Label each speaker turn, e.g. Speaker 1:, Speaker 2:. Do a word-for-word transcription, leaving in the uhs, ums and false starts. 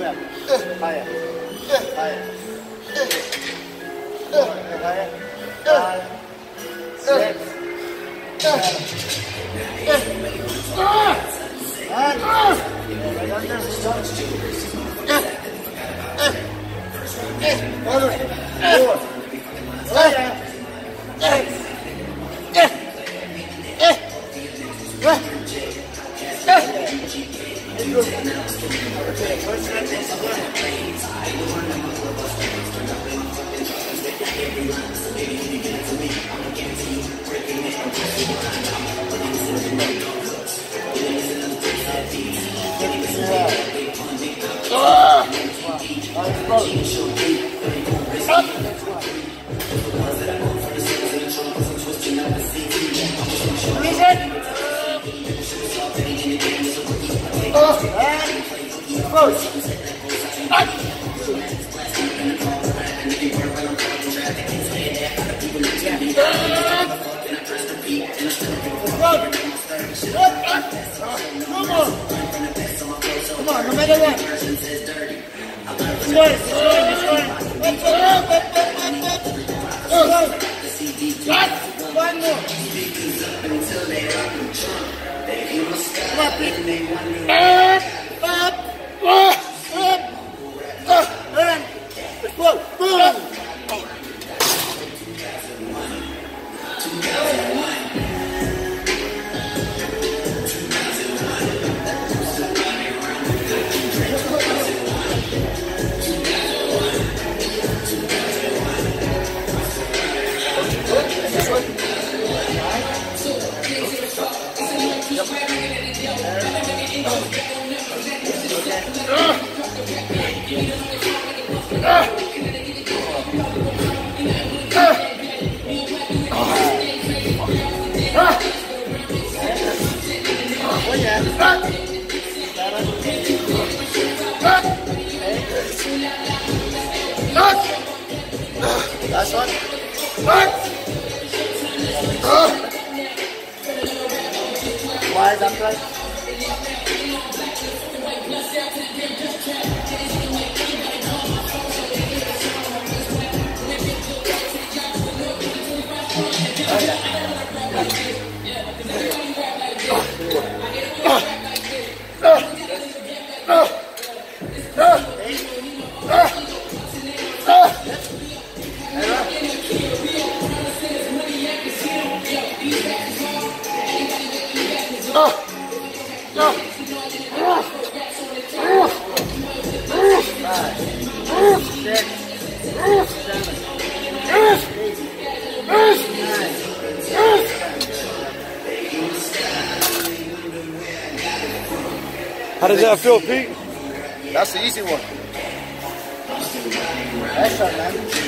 Speaker 1: higher, higher, higher, higher, five, six, seven, and right under, stop, four, higher, eight, okay, first step is come on, no matter what. It's going, it's going, it's going. Let's go, up, up, up, up, up. One more. Come on, Pete. Up, up, up, up, up. Run. Let's go. Boom. Last one. Wide upright.
Speaker 2: How does that feel, Pete?
Speaker 1: That's the easy one. Nice shot, man.